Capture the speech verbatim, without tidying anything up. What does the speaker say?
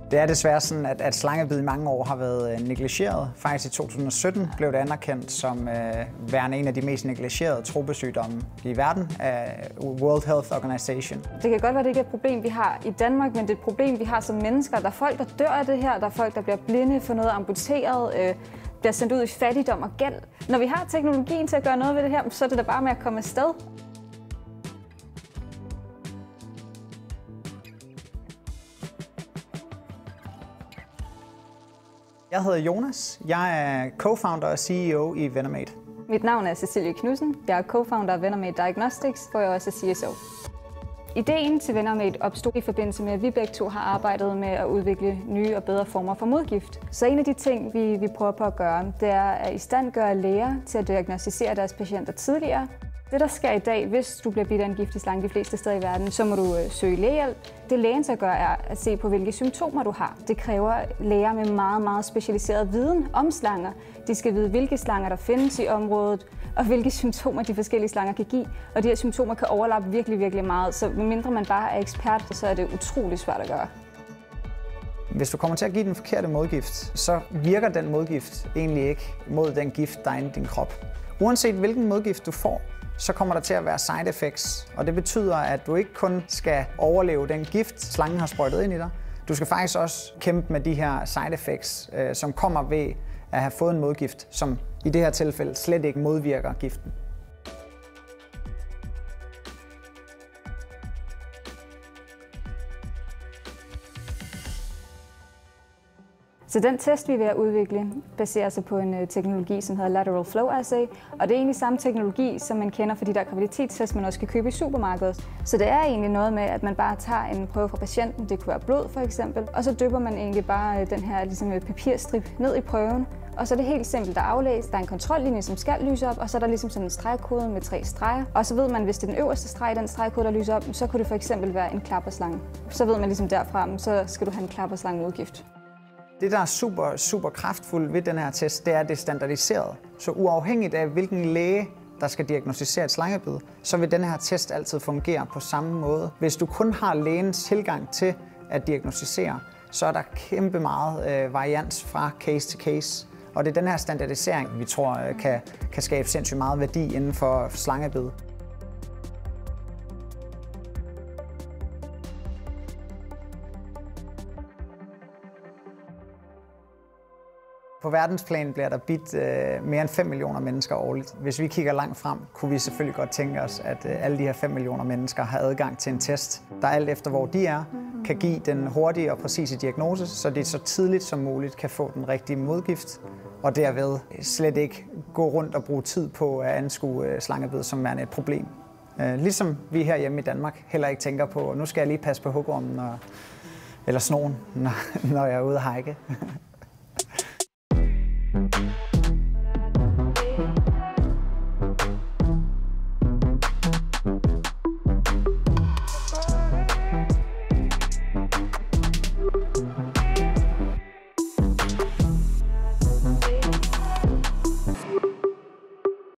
Det er desværre sådan, at, at slangebid i mange år har været negligeret. Faktisk i to tusind og sytten blev det anerkendt som øh, værende en af de mest negligerede tropesygdomme i verden af World Health Organization. Det kan godt være, at det ikke er et problem, vi har i Danmark, men det er et problem, vi har som mennesker. Der er folk, der dør af det her. Der er folk, der bliver blinde, får noget amputeret, øh, bliver sendt ud i fattigdom og gæld. Når vi har teknologien til at gøre noget ved det her, så er det da bare med at komme afsted. Jeg hedder Jonas. Jeg er co-founder og C E O i Venomate. Mit navn er Cecilie Knudsen. Jeg er co-founder af Venomate Diagnostics, hvor jeg også er C S O. Ideen til Venomate opstod i forbindelse med, at vi begge to har arbejdet med at udvikle nye og bedre former for modgift. Så en af de ting, vi, vi prøver på at gøre, det er at istandgøre læger til at diagnosticere deres patienter tidligere. Det, der sker i dag, hvis du bliver bidt af en giftig slange de fleste steder i verden, så må du øh, søge lægehjælp. Det lægen så gør, er at se på, hvilke symptomer du har. Det kræver læger med meget, meget specialiseret viden om slanger. De skal vide, hvilke slanger der findes i området, og hvilke symptomer de forskellige slanger kan give. Og de her symptomer kan overlappe virkelig, virkelig meget. Så medmindre man bare er ekspert, så er det utrolig svært at gøre. Hvis du kommer til at give den forkerte modgift, så virker den modgift egentlig ikke mod den gift, der er inde i din krop. Uanset hvilken modgift du får, så kommer der til at være side effects, og det betyder, at du ikke kun skal overleve den gift, slangen har sprøjtet ind i dig. Du skal faktisk også kæmpe med de her side effects, øh, som kommer ved at have fået en modgift, som i det her tilfælde slet ikke modvirker giften. Så den test, vi er ved at udvikle, baserer sig på en teknologi, som hedder Lateral Flow Assay. Og det er egentlig samme teknologi, som man kender for de der graviditetstest, man også kan købe i supermarkedet. Så det er egentlig noget med, at man bare tager en prøve fra patienten, det kunne være blod for eksempel, og så dypper man egentlig bare den her ligesom papirstrip ned i prøven. Og så er det helt simpelt at aflæse. Der er en kontrollinje, som skal lyse op, og så er der ligesom sådan en stregkode med tre streger. Og så ved man, hvis det er den øverste streg, den stregkode, der lyser op, så kunne det for eksempel være en klapperslange. Så ved man ligesom derfra, så skal du have en klapperslange modgift. Det, der er super, super kraftfuldt ved den her test, det er, at det er standardiseret. Så uafhængigt af, hvilken læge, der skal diagnosticere et slangebid, så vil den her test altid fungere på samme måde. Hvis du kun har lægens tilgang til at diagnosticere, så er der kæmpe meget øh, varians fra case til case. Og det er den her standardisering, vi tror øh, kan, kan skabe sindssygt meget værdi inden for slangebid. På verdensplan bliver der bidt øh, mere end fem millioner mennesker årligt. Hvis vi kigger langt frem, kunne vi selvfølgelig godt tænke os, at øh, alle de her fem millioner mennesker har adgang til en test, der alt efter hvor de er, kan give den hurtige og præcise diagnose, så det så tidligt som muligt kan få den rigtige modgift, og derved slet ikke gå rundt og bruge tid på at anskue øh, slangebid som er et problem. Øh, ligesom vi herhjemme i Danmark heller ikke tænker på, nu skal jeg lige passe på hugormen og, eller snogen, når, når jeg er ude at hike. Thank you.